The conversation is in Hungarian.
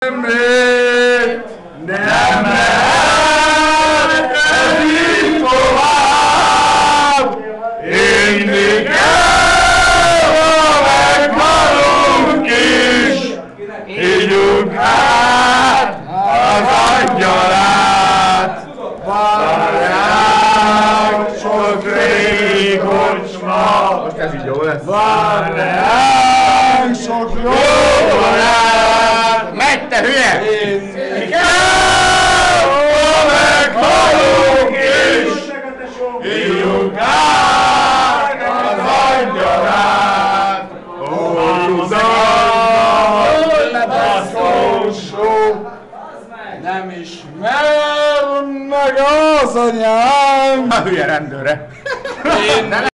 Semrét nem lehet így tovább, inni kell, ha meghalunk is, ígyunk át az angyalát. Várják sok régi kocsma, most ez így jó lesz. Várják sok jó barát. Megy, te hülye! Kell, ha meghalunk is, ígyunk át az angyalát. Nem ismer meg az anyám! A hülye rendőre!